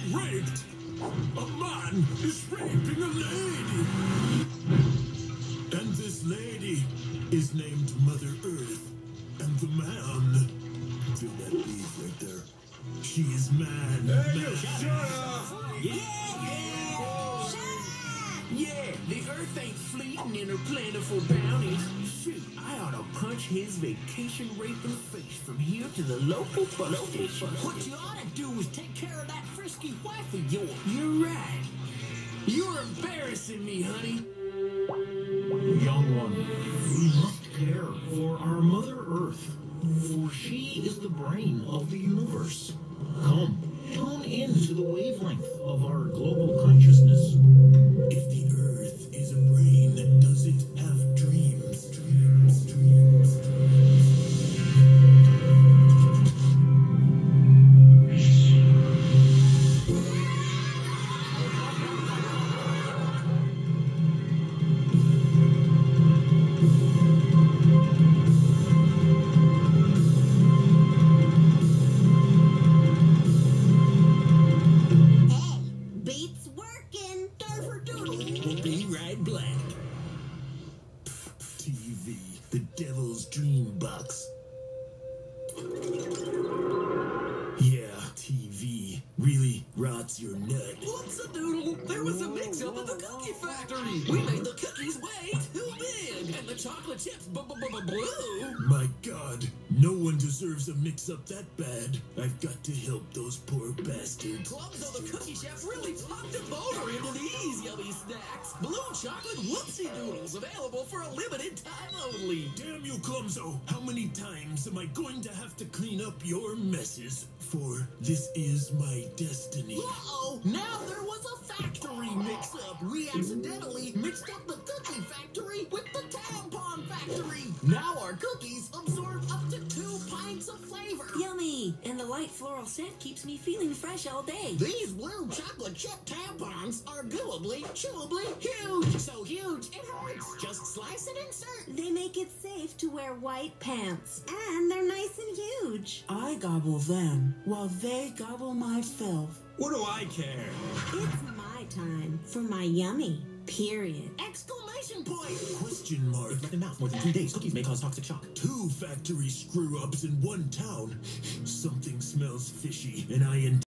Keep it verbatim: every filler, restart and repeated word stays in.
raped! A man is raping a lady! And this lady is named Mother Earth. And the man... Feel that beef right there? She is man. Hey, man. you shut up! Yeah, yeah! Shut up! Yeah, the earth ain't fleeting in her plentiful bounties. Shoot, I ought to punch his vacation raping face from here to the local bus station. What you ought to do is take care of that frisky wife of yours. You're right. You're embarrassing me, honey. Young one, we must care for our Mother Earth, for she is the brain of the universe. Come, tune in to the wavelength of our global consciousness. If the earth is a brain, does it have dreams? Dreams, dreams, We'll be right back. T V, the devil's dream box. Yeah, T V really rots your nut. Whoops-a-doodle! There was a mix-up at the cookie factory. We made the cookies way too big, and the chocolate chips b-b-b-blue. My God, no one deserves a mix-up that bad. I've got to help those poor bastards. Clumso the cookie chef really popped a motor into these yummy snacks. Blue chocolate whoopsie-doodles available for a limited time only. Damn you, Clumso! How many times am I going to have to clean up your messes? For this is my destiny. Uh-oh! Now there was a factory mix-up. We accidentally mixed up the cookie factory with the tampon factory. Now our cookies absorb up to two pints of flavor. Yummy! And the light floral scent keeps me feeling fresh all day. These blue chocolate chip tampons are gooably, chewably huge. So huge, it hurts. Just slice and insert. They make it safe to wear white pants. And they're nice and huge. I gobble them while they gobble my filth. What do I care? It's my time for my yummy. Period. Exclamation point. Question mark. If left in mouth more than three days, cookies may cause toxic shock. Two factory screw-ups in one town. Something smells fishy, and I intend